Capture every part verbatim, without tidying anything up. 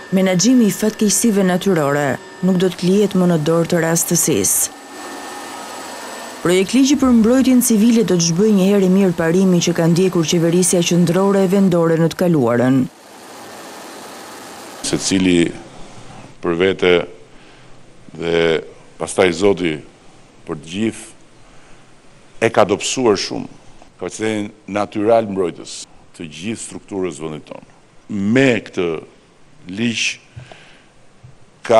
Menaxhimi i fatkeqësive natyrore nuk do të lihet më në dorë të rastësisë. Projektligji për mbrojtjen civile do të zhbëjë një herë mirë parimin që ka ndjekur qeverisja qendrore e vendore në të kaluarën. Secili për vete dhe pastaj Zoti për të gjithë e ka dobësuar shumë kapacitetin natyral mbrojtës të gjithë strukturës vendit tonë. Me këtë ligj ka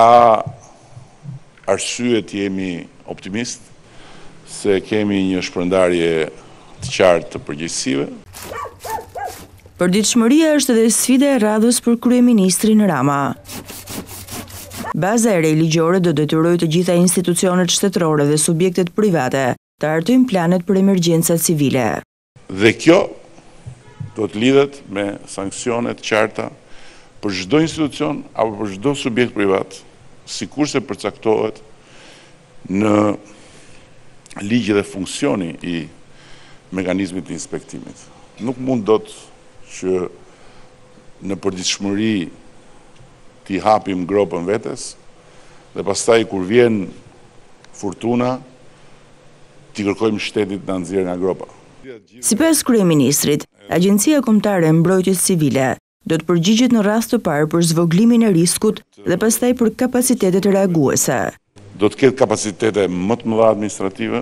arsye të jemi optimist se kemi një shpërndarje të qartë të përgjegjësive. Përditshmëria është edhe sfida e radhës për kryeministrin Rama. Baza e re ligjore do detyrojë të gjitha institucionet shtetërore dhe subjektet private të hartojnë planet për emergjenca civile. Dhe kjo do të lidhet me sanksione të qarta për çdo institucion apo për çdo subjekt privat, sikurse përcaktohet në ligj dhe funksioni i mekanizmit të inspektimit. Nuk mund dot që në përditshmëri t'i hapim gropën vetes dhe pastaj kur vjen furtuna t'i kërkojmë shtetit na nxjerrë nga gropa. Sipas kryeministrit, Agjencia Kombëtare e Mbrojtjes Civile do të përgjigjet në rast të parë për zvoglimin e riskut dhe pastaj për kapacitetet reaguese. Do të ketë kapacitete më të mëdha administrative,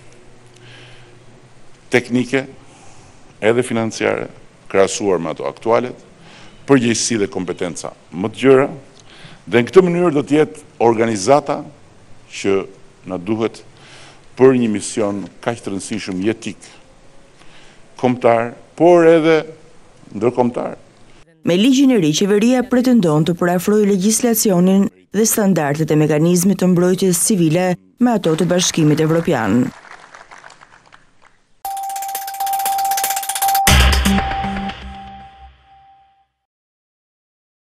teknike, edhe financiare, krahasuar me ato aktualet, përgjegjësi dhe kompetenca më të gjëra, dhe në këtë mënyrë do të jetë organizata që na duhet për një mision kaq të rëndësishëm jetik, kombëtar, por edhe ndërkombëtar. Me ligjin e ri, qeveria pretendon të përafrojë legjislacionin dhe standardet e mekanizmit të mbrojtjes civile me ato të Bashkimit Evropian.